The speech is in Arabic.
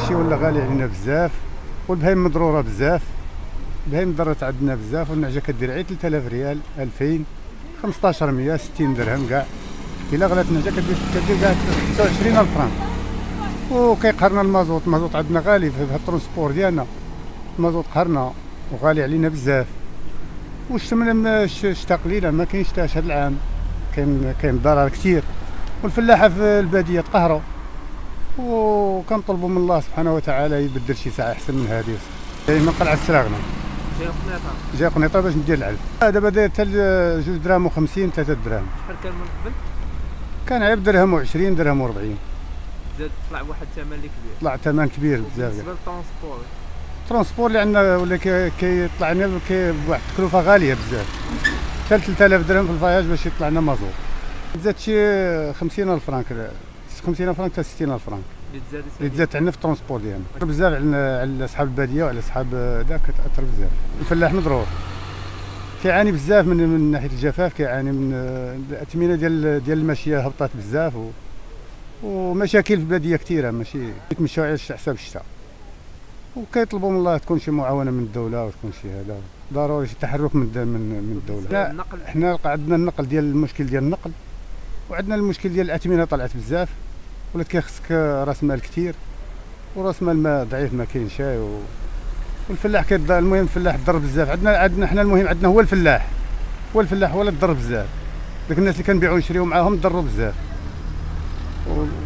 داكشي ولا غالي علينا بزاف، والبهايم مضروره بزاف. البهايم ضرت عندنا بزاف، والنعجه كدير عيد 3000 ريال، 2000، 1500، 60 درهم كاع. الا غلات النعجه كدير كاع 29000 فرانك. وكيقهرنا المازوط عندنا غالي في الترونسبور ديالنا. المازوط قهرنا وغالي علينا بزاف. والشمن الشتا قليله، ما كاينش شتا هذا العام، كاين ضرر كثير، والفلاحه في الباديه تقهروا. وكنطلبوا من الله سبحانه وتعالى يبدل شي ساعه احسن من هذه. من قلعه السراغنه جاي قنيطره باش ندير العلف. دابا داير حتى 2 دراهم و50، 3 دراهم. شحال كان من قبل؟ كان عيب درهم و20، درهم و40. زاد طلع واحد الثمن اللي كبير. طلع ثمن كبير بزاف. بالنسبه للترونسبور، الترونسبور اللي عندنا ولا كيطلع لنا بواحد التكلفه غاليه بزاف، حتى 3000 درهم في الفياج باش يطلع لنا مازوط. زاد شي 50000 فرانك، 50000 فرانك حتى 60000 فرانك اللي تزاد عندنا في الترونسبور ديالنا. بزاف على اصحاب الباديه وعلى اصحاب داك كتاثر بزاف. الفلاح مضرور كيعاني بزاف من ناحيه الجفاف، كيعاني من الاثمنه ديال الماشيه هبطات بزاف، ومشاكل في الباديه كثيره، ماشي يتمشاو على حساب الشتاء. وكيطلبوا من الله تكون شي معاونه من الدوله، وتكون شي هذا ضروري، شي تحرك من الدوله. حنا عندنا النقل ديال المشكل ديال النقل، وعندنا المشكل ديال الاثمنه طلعت بزاف، ولات كيخصك راس مال كثير، وراس مال ما ضعيف، ما كاينش شاي. والفلاح المهم الفلاح ضر بزاف. عندنا حنا المهم عندنا هو الفلاح هو اللي ضر بزاف. داك الناس اللي كنبيعوا ونشريو معاهم ضروا بزاف.